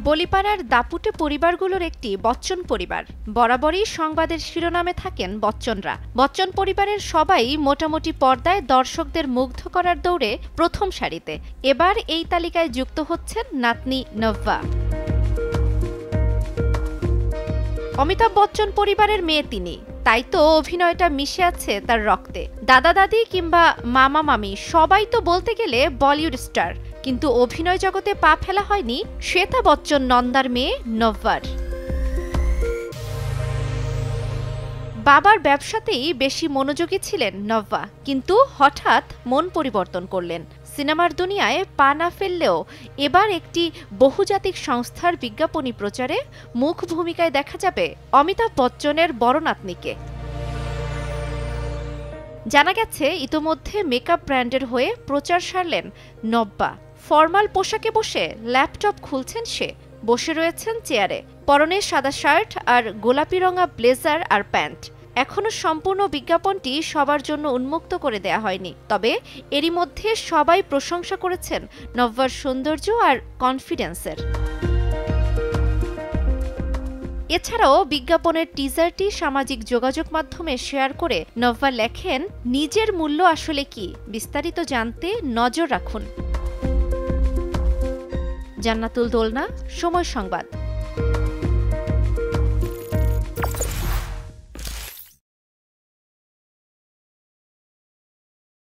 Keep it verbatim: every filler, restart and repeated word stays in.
বলিপাড়ার দাপুটে পরিবারগুলোর একটি বচ্চন পরিবার। বরাবরই সংবাদের শিরোনামে থাকেন বচ্চনরা। বচ্চন পরিবারের সবাই মোটামুটি পর্দায় দর্শকদের মুগ্ধ করার দৌড়ে প্রথম সারিতে। এবার এই তালিকায় যুক্ত হচ্ছেন নাতনি নভ্যা। অমিতাভ বচ্চন পরিবারের মেয়ে তিনি, তাই তো অভিনয়টা মিশে আছে তার রক্তে। দাদা দাদি কিংবা মামা মামি সবাই তো বলতে গেলে বলিউড স্টার, কিন্তু অভিনয় জগতে পা ফেলা হয়নি শ্বেতা বচ্চন নন্দার মেয়ে নভ্যার। বাবার ব্যবসাতেই বেশি মনোযোগী ছিলেন নভ্যা, কিন্তু হঠাৎ মন পরিবর্তন করলেন। সিনেমার দুনিয়ায় পা না ফেললেও এবার একটি বহুজাতিক সংস্থার বিজ্ঞাপনী প্রচারে মুখ ভূমিকায় দেখা যাবে অমিতাভ বচ্চনের বড় নাতনিকে। জানা গেছে ইতোমধ্যে মেকআপ ব্র্যান্ডের হয়ে প্রচার সারলেন নভ্যা। ফরমাল পোশাকে বসে ল্যাপটপ খুলছেন সে, বসে রয়েছেন চেয়ারে, পরনে সাদা শার্ট আর গোলাপি রঙা ব্লেজার আর প্যান্ট। এখনো সম্পূর্ণ বিজ্ঞাপনটি সবার জন্য উন্মুক্ত করে দেয়া হয়নি, তবে এরই মধ্যে সবাই প্রশংসা করেছেন নভ্যার সৌন্দর্য আর কনফিডেন্সের। এছাড়াও বিজ্ঞাপনের টিজারটি সামাজিক যোগাযোগ মাধ্যমে শেয়ার করে নভ্যা লেখেন, নিজের মূল্য আসলে কি, বিস্তারিত জানতে নজর রাখুন। জান্নাতুল দোলনা, সময় সংবাদ।